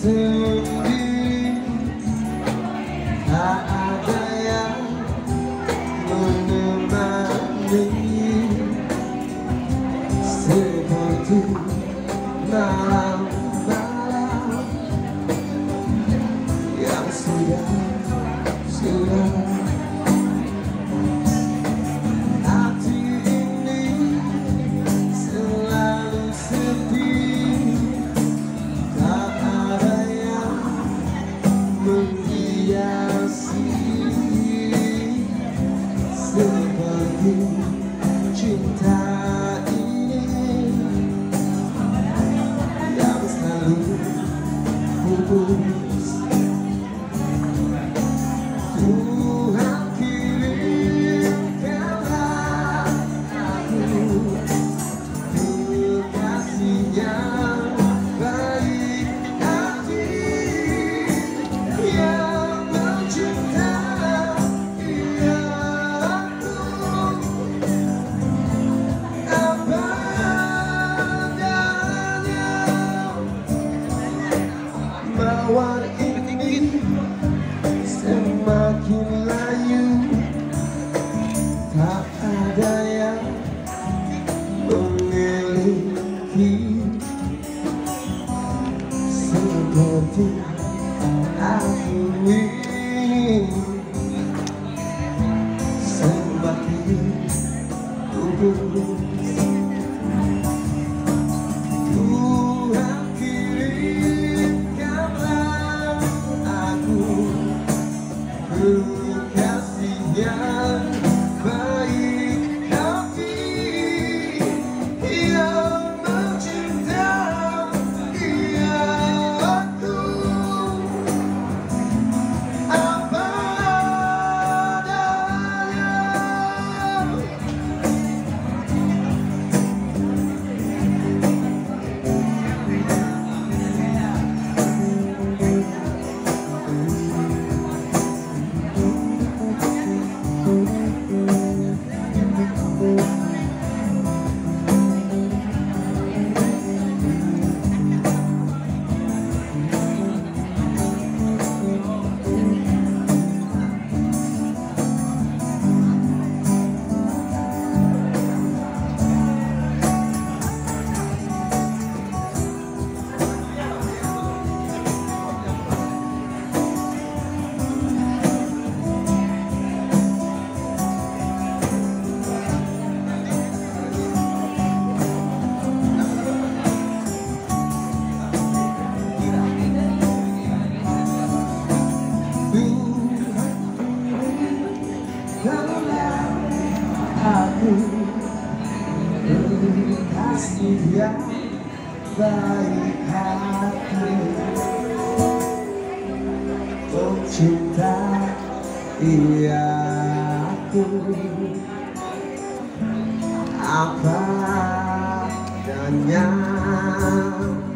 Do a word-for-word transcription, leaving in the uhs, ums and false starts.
sendiri, tak ada yang menemani, seperti malam-malam yang sudah sudah. Hati ini selalu sedih, tak ada yang menghiasi, seperti cinta ini yang selalu pupus. Tuhan kirimkanlah aku kekasih yang baik hati, yang mencintai aku apa adanya. Mawar ini semakin layu, tak ada yang memiliki, seperti aku ini semakin tulus. Tuhan kirimkanlah aku kekasih yang baik hati, yang mencintai aku apa adanya. Kaulah aku kekasih yang baik hati, mencintai aku apa adanya.